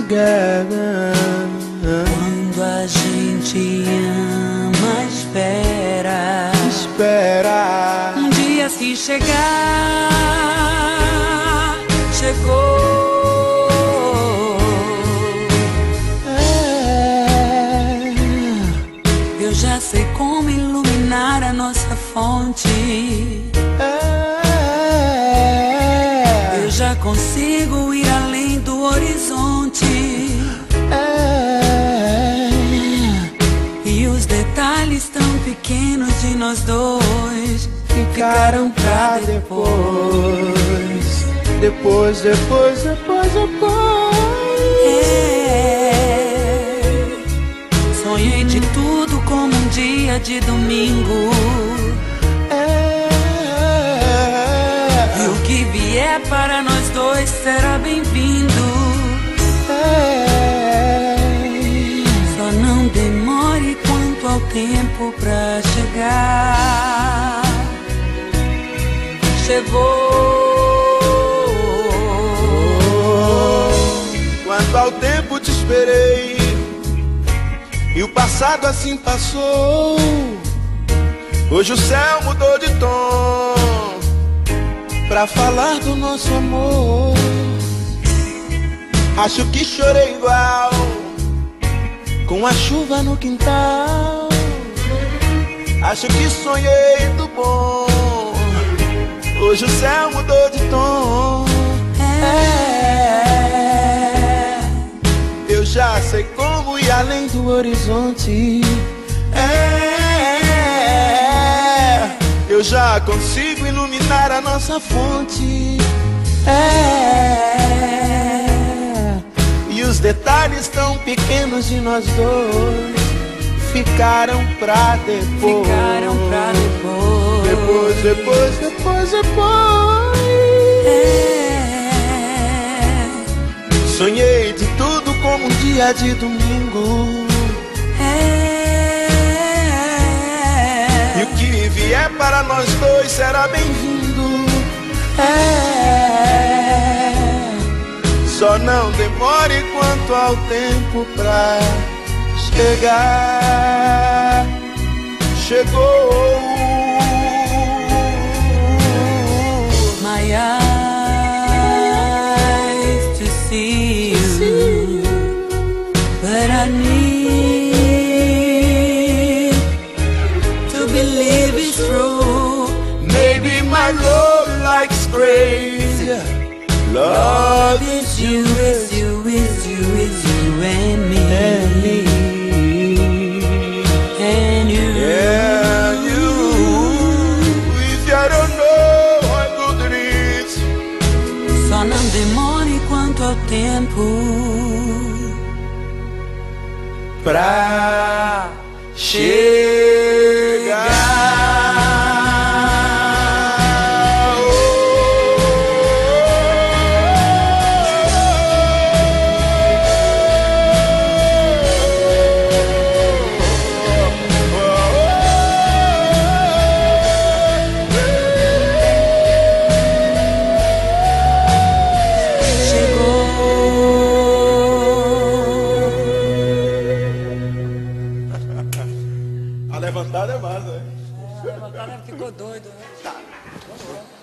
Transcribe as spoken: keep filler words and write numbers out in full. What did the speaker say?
together. Quando a gente ama, espera. Espera. Um dia se chegar, chegou. É. Eu já sei como iluminar a nossa fonte. É. Eu já consigo ir além do horizonte. É. E os detalhes tão pequenos de nós dois Ficaram pra depois. Depois, depois, depois, depois. É. Sonhei de tudo como um dia de domingo. É. E o que vier para nós dois será bem-vindo. É. Só não demore quanto ao tempo pra chegar. Chegou. Quanto ao tempo te esperei, e o passado assim passou. Hoje o céu mudou de tom pra falar do nosso amor. Acho que chorei igual com a chuva no quintal. Acho que sonhei do bom. Hoje o céu mudou de tom. É. Eu já sei como ir além do horizonte. É. Eu já consigo iluminar a nossa fonte. É. E os detalhes tão pequenos de nós dois ficaram pra depois. Ficaram pra depois. Depois, depois, depois, depois. É. Sonhei de tudo como um dia de domingo. É. E o que vier para nós dois será bem-vindo. É. Só não demore quanto ao tempo pra chegar. Chegou. My eyes to see you, but I need to believe it's true. Maybe my love likes crazy. Love It's you, it's you, it's you, it's you and me. and me. And you. Yeah, you. If I don't know how good it is. Só não demore quanto ao tempo Pra chegar. A levantada é massa, né? A levantada ficou doido, né?